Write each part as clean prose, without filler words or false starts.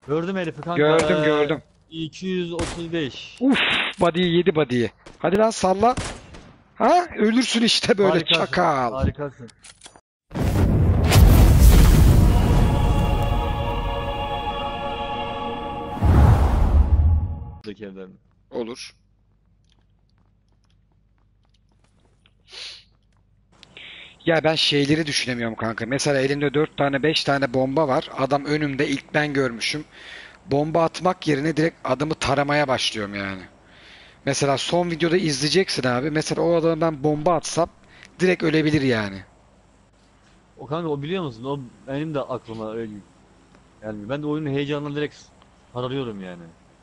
Gördüm herifi kanka. Gördüm gördüm. 235. Uf, body'yi yedi body'yi. Hadi lan salla. Ha, ölürsün işte böyle Harikasın. çakal. Harikasın. Buradaki evler mi? Olur. Ya ben şeyleri düşünemiyorum kanka. Mesela elimde 4 tane 5 tane bomba var. Adam önümde, ilk ben görmüşüm. Bomba atmak yerine direkt adamı taramaya başlıyorum yani. Mesela son videoda izleyeceksin abi. Mesela o adama ben bomba atsam direkt ölebilir yani. O kanka o biliyor musun? O benim de aklıma öyle gelmiyor. Ben de oyunun heyecanına direkt sarılıyorum yani.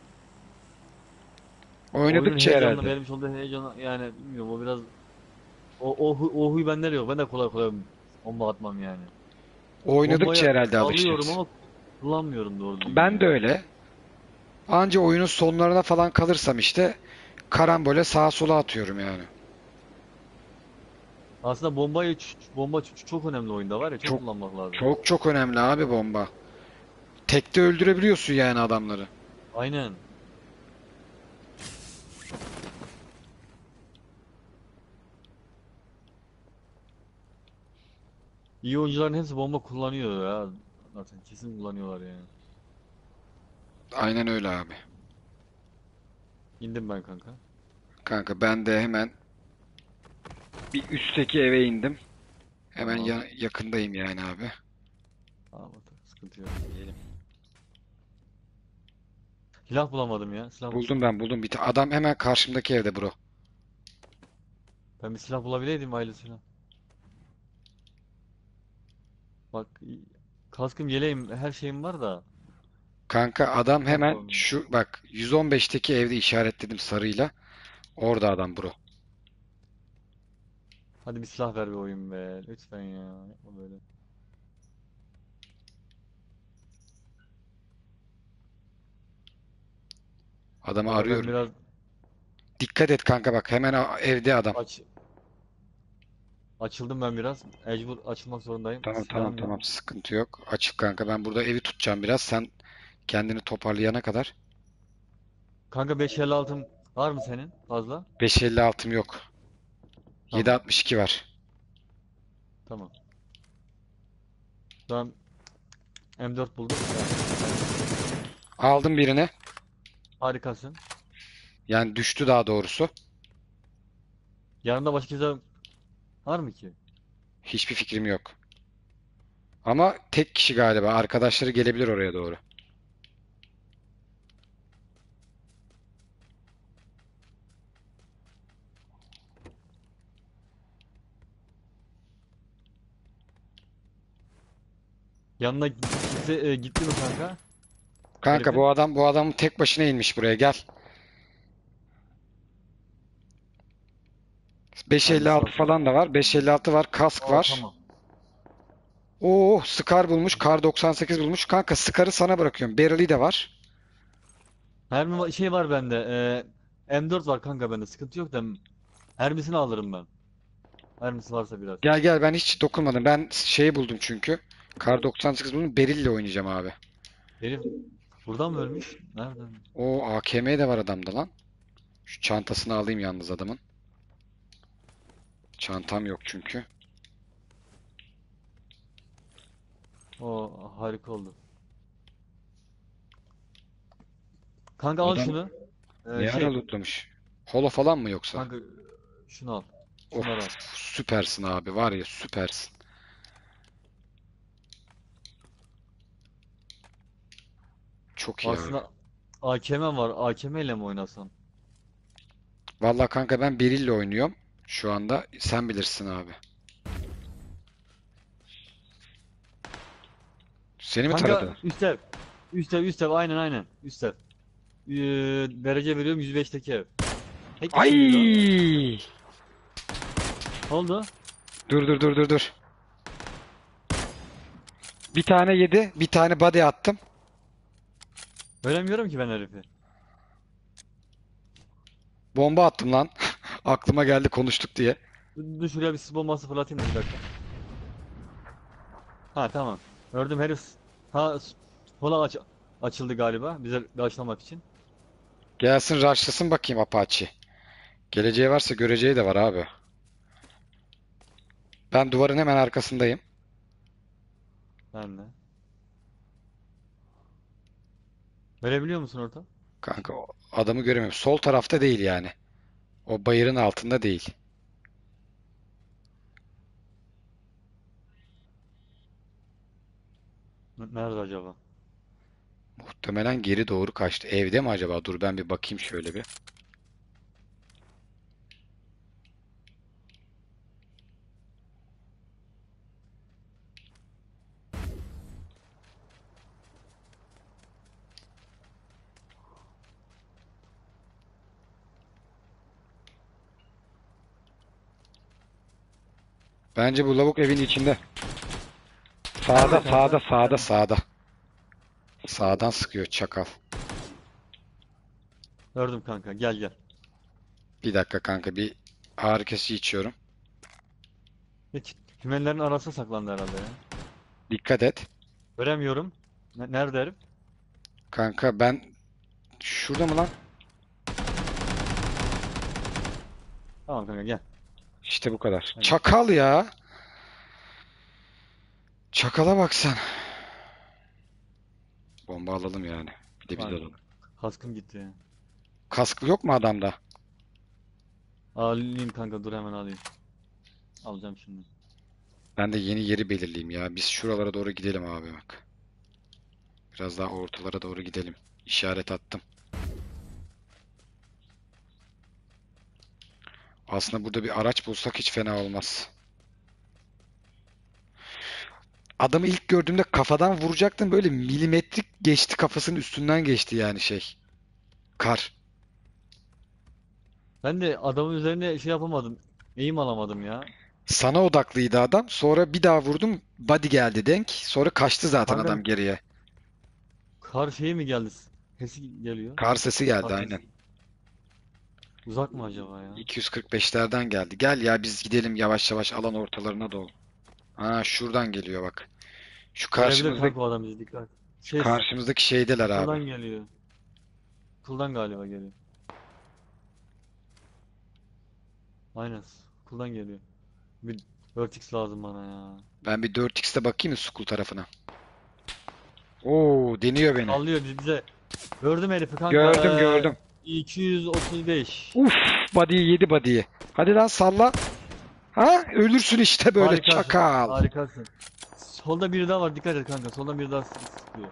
Oyunun Oynadıkça heyecanına herhalde. vermiş olduğu heyecana yani bilmiyorum o biraz o huy bende de yok. Ben de kolay kolay bomba atmam yani. Oynadıkça Bombayı herhalde alıyorum alışacaksın. ama kullanmıyorum doğru düzgün Ben de yani. öyle. Anca oyunun sonlarına falan kalırsam işte karambole sağa sola atıyorum yani. Aslında bomba çok önemli oyunda var ya çok Çok kullanmak lazım. çok çok önemli abi bomba. Tekte öldürebiliyorsun yani adamları. Aynen. İyi oyuncuların hepsi bomba kullanıyor ya. Zaten kesin kullanıyorlar yani. Aynen öyle abi. İndim ben kanka. Kanka ben de hemen bir üstteki eve indim. Hemen Tamam. yakındayım yani abi. Tamam, sıkıntı yok. Diyelim. Silah bulamadım ya. Silah bulsam. Buldum ben buldum. Adam hemen karşımdaki evde bro. Ben bir silah bulabileydim ailesine. Bak kaskım, yeleğim, her şeyim var da Kanka adam silah hemen bulamıyorum. şu bak 115'teki evde işaretledim sarıyla. Orada adam bro. Hadi bir silah ver bir oyun be. Lütfen ya. Yapma böyle. Adamı Valla ben arıyorum. biraz Dikkat et kanka bak hemen evde adam. aç açıldım ben biraz. Mecbur açılmak zorundayım. Tamam tamam Silahım yok. tamam sıkıntı yok. Açık kanka ben burada evi tutacağım biraz. Sen kendini toparlayana kadar. Kanka 556'm var mı senin? Fazla? 556'm yok. Tamam. 762 var. Tamam. Şu M4 buldum. Aldım birini. Harikasın. Yani düştü daha doğrusu. Yanında başka kimse var mı ki? Hiçbir fikrim yok. Ama tek kişi galiba. Arkadaşları gelebilir oraya doğru. Yanına gitti mi kanka? Kanka Herifin. bu adam tek başına inmiş buraya gel. Hadi bir 556 silah ver. falan da var. 556 var. Kask Aa var. tamam. Oo, Scar bulmuş. Kar 98 bulmuş. Kanka Scar'ı sana bırakıyorum. Barrel'i de var. Şey var bende. M4 var kanka bende. Sıkıntı yok da mermisini alırım ben. Mermisi varsa biraz. Gel gel ben hiç dokunmadım. Ben şeyi buldum çünkü. Kar 98 buldum. Beryl'le oynayacağım abi. Herif buradan mı ölmüş? Nereden? O AKM de var adamda lan. Şu çantasını alayım yalnız adamın. Çantam yok çünkü. O harika oldu. Kanka al Adam şunu. ne ara Şey. lootlamış? Holo falan mı yoksa? Kanka şunu al. Of Şunları al. süpersin abi var ya süpersin. Çok iyi abi. Aslında AKM var. AKM ile mi oynasan? Vallahi kanka ben Beryl'le oynuyorum. Şu anda sen bilirsin abi. Seni mi Kanka taradı? üst ev. Üst ev aynen. Üst ev. Derece veriyorum 105'teki ev. Tek kişi miydi o? Ay! Ne oldu? Dur. Bir tane yedi, bir tane body attım. Göremiyorum ki ben herifi. Bomba attım lan. Aklıma geldi konuştuk diye. Dur şuraya bir sis bombası fırlatayım da bir dakika. Ha tamam. Gördüm herif. Ha sola aç. açıldı galiba bize karşılamak için. Gelsin rushlasın bakayım Apache. Geleceği varsa göreceği de var abi. Ben duvarın hemen arkasındayım. Ben de. Verebiliyor musun orada? Kanka adamı göremiyorum. Sol tarafta değil yani. O bayırın altında değil. Nerede acaba? Muhtemelen geri doğru kaçtı. Evde mi acaba? Dur ben bir bakayım şöyle bir. Bence bu lavuk evin içinde. Sağda, Nerede kanka? sağda, sağda, sağda. Sağdan sıkıyor çakal. Gördüm kanka, gel gel. Bir dakika kanka bir ağrı kesici içiyorum. Hiç kümenlerin arasına saklandı herhalde ya. Dikkat et. Göremiyorum. Nerede herif? Kanka ben şurada mı lan? Tamam kanka gel. İşte bu kadar. Hadi. Çakal ya. Çakala bak sen. Bomba alalım yani. Bir de biz Kanka, alalım. kaskım gitti ya. Kaskı yok mu adamda? Alayım kanka, dur hemen alayım. Alacağım şimdi. Ben de yeni yeri belirleyeyim ya. Biz şuralara doğru gidelim abi bak. Biraz daha ortalara doğru gidelim. İşaret attım. Aslında burada bir araç bulsak hiç fena olmaz. Adamı ilk gördüğümde kafadan vuracaktım. Böyle milimetrik geçti, kafasının üstünden geçti yani şey. Kar. Ben de adamın üzerine şey yapamadım. Eğim alamadım ya. Sana odaklıydı adam. Sonra bir daha vurdum. Body geldi denk. Sonra kaçtı zaten Kanka adam geriye. kar şeyi mi geldi? Sesi geliyor. Kar sesi geldi Kar aynen. sesi. Uzak mı acaba ya? 245'lerden geldi. Gel ya biz gidelim yavaş yavaş alan ortalarına doğru. Ha şuradan geliyor bak. Şu Görebilir karşımızdaki kanka o adam bizi, dikkat. Şey, karşımızdaki şeydeler abi. kuldan geliyor. Kuldan galiba geliyor. Aynen. Kuldan geliyor. Bir Vertix lazım bana ya. Ben bir 4x'te bakayım mı school tarafına? Oo deniyor beni. Sallıyor bize. Gördüm herifi kanka. Gördüm gördüm. 235. Uf body'yi yedi body'yi. Hadi lan salla. Ha ölürsün işte böyle Harikasın. çakal. Harikasın. Solda biri daha var. Dikkat et kanka. Soldan biri daha sıkıyor.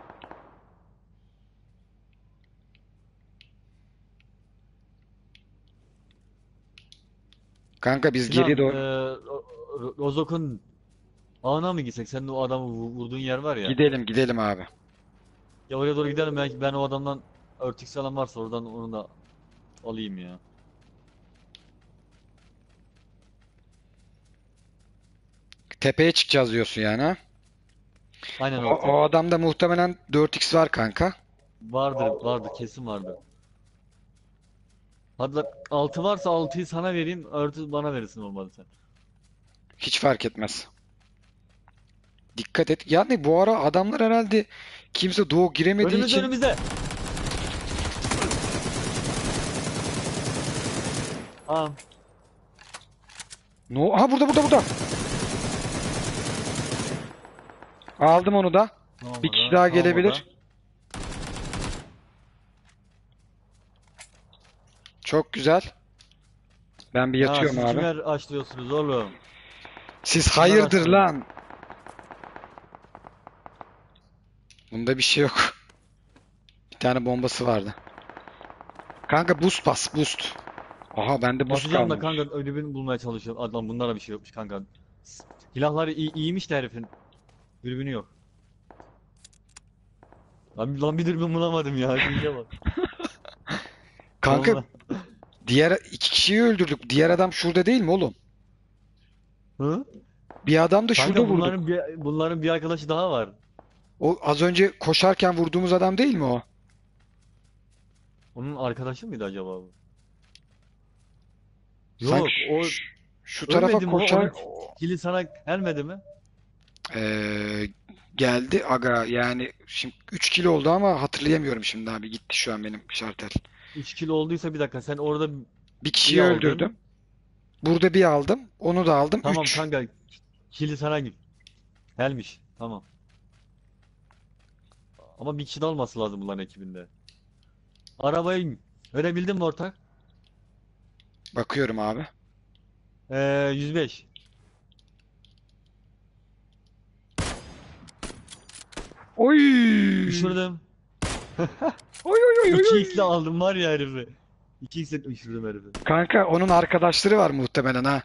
Kanka biz Sinan, geri doğru Rozok'un ağına mı gitsek? Senin o adamı vurduğun yer var ya. gidelim gidelim abi. Ya oraya doğru gidelim. Belki ben o adamdan örtük alan varsa oradan onu da alayım ya. Tepeye çıkacağız diyorsun yani ha? Aynen O, o o tepe. adamda muhtemelen 4x var kanka. Vardır kesin vardır. Hadi lan, 6 varsa 6'yı sana vereyim. Örtü bana verirsin olmadı sen. Hiç fark etmez. Dikkat et. Yani bu ara adamlar herhalde kimse doğu giremediği Önümüzde için önümüzde. Tamam. no. Aha burada. Aldım onu da. Tamam Bir o kişi da. daha Tamam o da. gelebilir. Çok güzel. Ben bir Ya yatıyorum siz abi. kime açlıyorsunuz oğlum? Siz Kimler hayırdır açlıyor? lan? Bunda bir şey yok. Bir tane bombası vardı. Kanka boost bas boost. Aha bende boost Basacağım da kalmamış. kanka ödülünü bulmaya çalışıyorum. Adam bunlara bir şey yokmuş kanka. Silahları iyiymiş de herifin. Dürbünü yok. Lan bir dürbün bulamadım ya. Şuraya bak. Kanka Vallahi. diğer iki kişiyi öldürdük. Diğer adam şurada değil mi oğlum? Hı? Bir adam da şurada Kanka vurduk. bunların bir arkadaşı daha var. O az önce koşarken vurduğumuz adam değil mi o? Onun arkadaşı mıydı acaba bu? Sanki Yok, o şu tarafa ölmedi mi o? koşar. Onun kili sana gelmedi mi? Ee, geldi aga yani şimdi 3 kilo oldu ama hatırlayamıyorum şimdi abi. Gitti şu an benim şartel. 3 kilo olduysa bir dakika sen orada Bir bir kişiyi öldürdüm. aldın. Burada bir aldım. Onu da aldım. Tamam 3. kanka. Kili sana gelmiş. Tamam. Ama bir kişi de olması lazım bunların ekibinde. Arabayı verebildin mi ortak? Bakıyorum abi. 105. Oy! Düşürdüm. Oy oy oy oy 2x'le oy. aldım var ya herifi. 2x'le düşürdüm herifi. Kanka onun arkadaşları var muhtemelen ha.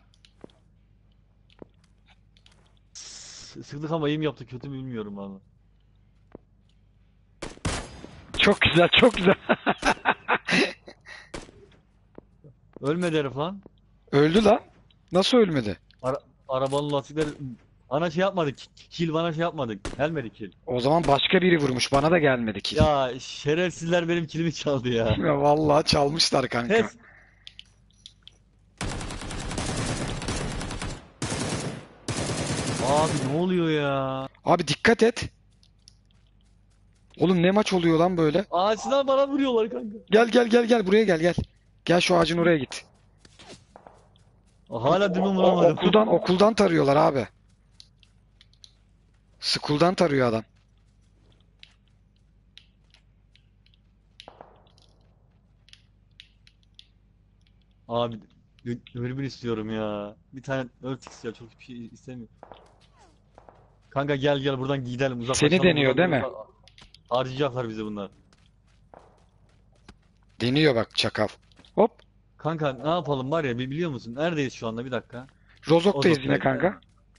Sıktık ama iyi mi yaptık kötü mü bilmiyorum valla. Çok güzel, çok güzel. Ölmedi herif lan. Öldü lan. Nasıl ölmedi? Ara arabanın lastikleri bana şey yapmadık. Kill bana şey yapmadık. Gelmedi kill. O zaman başka biri vurmuş. Bana da gelmedi kill. Ya şerefsizler benim killimi çaldı ya. Ya vallahi çalmışlar kanka. Pes. Abi ne oluyor ya? Abi dikkat et. Oğlum ne maç oluyor lan böyle? Ağaçtan bana vuruyorlar kanka. Gel gel gel gel buraya gel gel. Gel şu ağacın oraya git. Hala dürbün vuramadım. Okuldan tarıyorlar abi. School'dan tarıyor adam. Abi dürbün istiyorum ya. Bir tane 4x ya çok bir şey istemiyorum. Kanka gel gel buradan gidelim uzaklaşalım. Seni deniyor Buradan değil mi? harcayacaklar bizi bunlar. Deniyor bak çakal. Hop. Kanka ne yapalım var ya biliyor musun? Neredeyiz şu anda bir dakika. Rozok'tayız yine Ozok'tayız. kanka.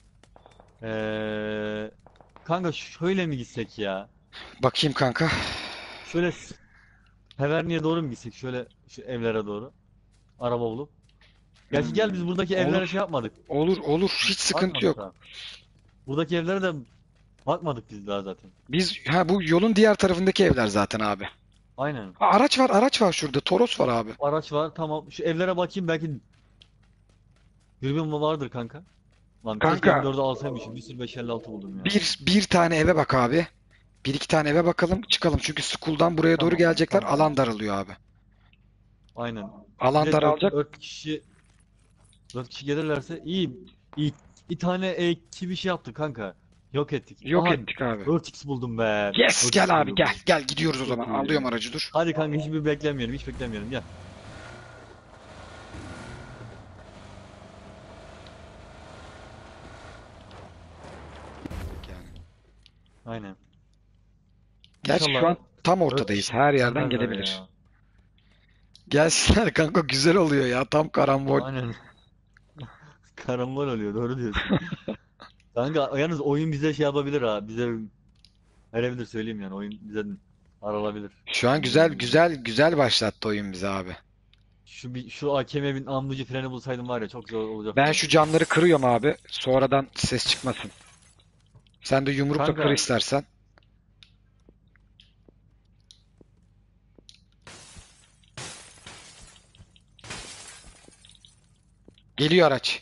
Ee, kanka şöyle mi gitsek ya? Bakayım kanka. Şöyle Heverni'ye doğru mu gitsek? Şöyle şu evlere doğru. Araba bulup. Gerçi gel biz buradaki evlere Olur. şey yapmadık. Olur olur. Hiç sıkıntı Bakmadık yok. daha. Buradaki evlere de bakmadık biz daha zaten. Bu yolun diğer tarafındaki evler zaten abi. Aynen. Araç var şurada. Toros var abi. Araç var tamam. Şu evlere bakayım belki dürbün vardır kanka. Lan keşke Kanka M4'ü alsaymışım. Bir sürü 556 buldum ya. bir tane eve bak abi. Bir iki tane eve bakalım çıkalım. Çünkü school'dan buraya doğru Tamam gelecekler. tamam. Alan daralıyor abi. Aynen. Bir Alan de daralacak. 4 kişi gelirlerse iyi. İyi. Bir tane ekibi şey yaptık kanka. Yok ettik. Yok Aha ettik abi. 4x buldum be. Yes 4x gel abi buldum. gel. Gel gidiyoruz o Çok zaman. iyi. Alıyorum aracı dur. Hadi kanka hiçbir beklemiyorum. Hiç beklemiyorum. Gel. Yani. Aynen. Gerçi şu İnşallah an tam 4 ortadayız. kişi Her yerden gelmezler gelebilir. ya. Gelsinler kanka güzel oluyor ya. Tam karambol. Aynen. Karambol oluyor. Doğru diyorsun. Kanka yalnız oyun bize şey yapabilir ha. Bize verebilir söyleyeyim yani. Oyun bize aralabilir. Şu an güzel güzel güzel başlattı oyun bize abi. Şu AKM bin ambucu freni bulsaydım var ya çok zor olacaktı. Ben şu camları kırıyorum abi. Sonradan ses çıkmasın. Sen de yumrukla kır Kanka istersen. Geliyor araç.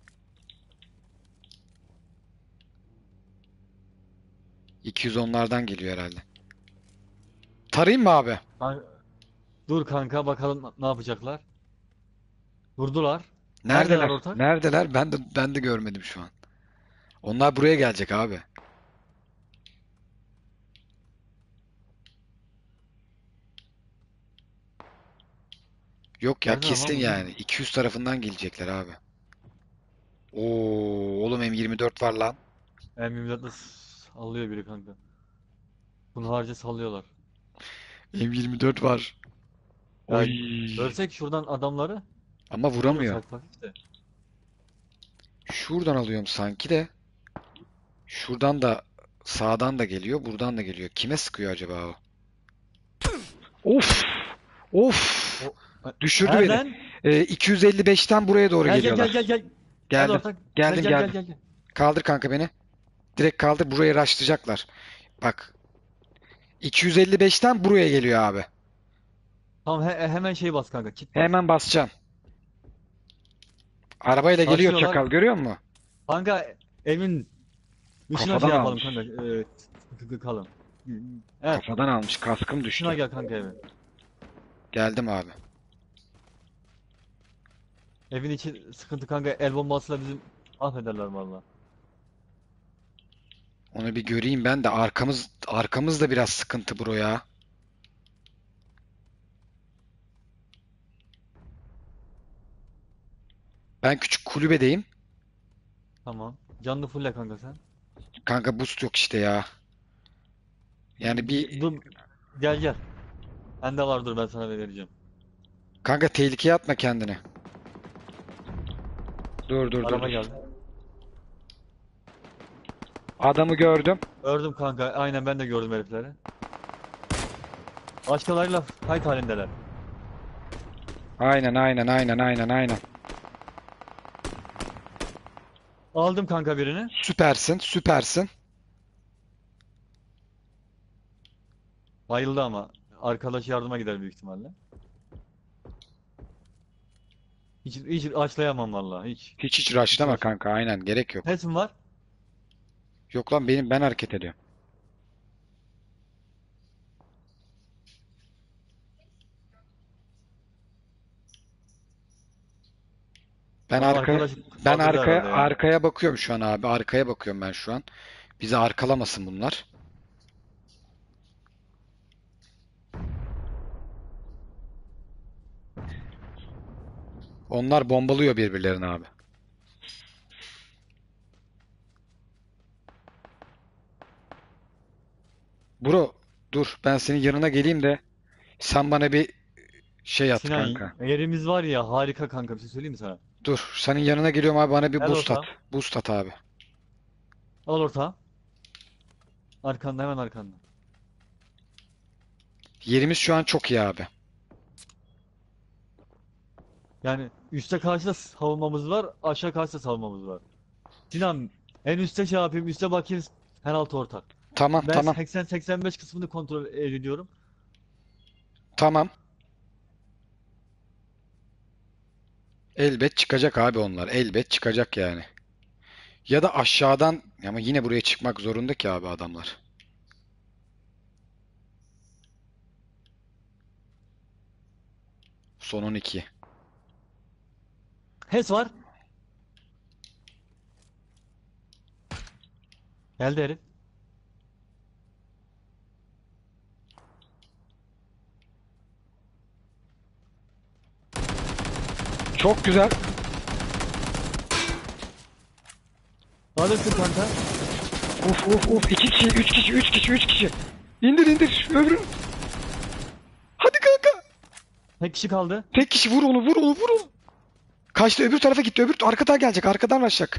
...210'lardan geliyor herhalde. Tarayayım mı abi? dur kanka bakalım ne yapacaklar. Durdular. Neredeler Neredeler? ortak? Neredeler? Ben de görmedim şu an. Onlar buraya gelecek abi. Yok ya Neredeler lan kesin bunlar? yani. 200 tarafından gelecekler abi. Oo, oğlum M24 var lan. M24'de sallıyor biri kanka. Bunu harca sallıyorlar. M24 var. Ya Oy. görsek şuradan adamları Ama vururuz vuramıyor. hafif hafif de. Şuradan alıyorum sanki de. Şuradan da sağdan da geliyor, buradan da geliyor. Kime sıkıyor acaba o? Of! Of! O, Düşürdü beni. nereden? 255'ten buraya doğru Gel geliyorlar. gel. Hadi Geldim. ortak. Geldim, geldim. Gel. Kaldır kanka beni. Direkt kaldır. Buraya rushlayacaklar. Bak. 255'ten buraya geliyor abi. Tamam hemen şey bas kanka. Kit bas. Hemen basacağım. Arabayla geliyor Taşıyorlar. çakal görüyor musun? Kanka evin Işına Kafadan şey yapalım almış. kanka. Kalın. Evet. Kafadan almış. Kaskım Işına düştü. gel kanka eve. Geldim abi. Evin içi sıkıntı kanka. El bombasıyla bizim affederler valla. Onu bir göreyim ben de. Arkamız da biraz sıkıntı bro ya. Ben küçük kulübedeyim. Tamam. Canlı fulle kanka sen. Kanka boost yok işte ya. Yani bir Dur. Gel gel. Bende var, dur ben sana vereceğim. kanka tehlikeye atma kendini. Dur dur dur Araba dur. geldi. Adamı gördüm. Gördüm kanka. Aynen ben de gördüm herifleri. Başkalarıyla fight halindeler. Aynen aynen aynen aynen aynen. Aldım kanka birini. Süpersin süpersin. Bayıldı ama. Arkadaş yardıma gider büyük ihtimalle. Hiç açlayamam vallahi hiç. Hiç Hiç rushlama uğraş. kanka aynen gerek yok. Hesim var. Yok lan ben hareket ediyorum. Ben Ama arkaya arkadaş ben kaldırdı herhalde ya. arkaya bakıyorum şu an abi. Arkaya bakıyorum ben şu an. Bizi arkalamasın bunlar. Onlar bombalıyor birbirlerini abi. Bro dur ben senin yanına geleyim de sen bana bir şey at Sinan, kanka. yerimiz var ya, harika kanka, bir şey söyleyeyim mi sana? Dur senin yanına geliyorum abi bana bir Gel boost at. orta. Boost at abi. Al orta. Arkanda, hemen arkanda. Yerimiz şu an çok iyi abi. Yani üste karşı da savunmamız var, aşağı karşı da savunmamız var. Sinan, en üste şey yapayım, üste bakayım, en alt orta. Tamam Ben tamam 80-85 kısmını kontrol ediyorum. tamam. Elbet çıkacak abi onlar. Elbet çıkacak yani. Ya da aşağıdan ama yine buraya çıkmak zorunda ki abi adamlar. Son 12. HES var. Geldi herif. Çok güzel. Alırsın kanka. Uf uf uf. 2 kişi, 3 kişi, 3 kişi, 3 kişi. İndir indir. Öbürü. Hadi kanka. Tek kişi kaldı. Tek kişi vur onu vur onu vur onu. Kaçtı öbür tarafa gitti. Arkadan gelecek. Arkadan aşacak.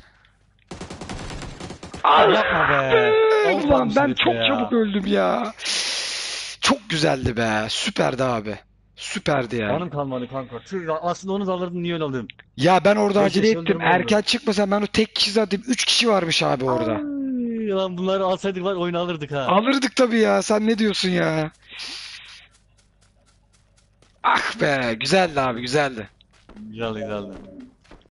Yapma be. Out Ulan olmuş ben herif be çok ya. çabuk öldüm ya. Çok güzeldi be. Süperdi abi. Süperdi yani. Canım kalmadı kanka. Tüh, aslında onu da alırdım, niye öyle aldım? Ya ben orada 5 acele yaş ettim. öldürme oldu. Erken çıkmasam ben o tek kişi zaten 3 kişi varmış abi orada. Ay, lan bunları alsaydık var, oyunu alırdık ha. Alırdık tabii ya. Sen ne diyorsun ya? Ah be. Güzeldi abi güzeldi. Güzeldi güzeldi.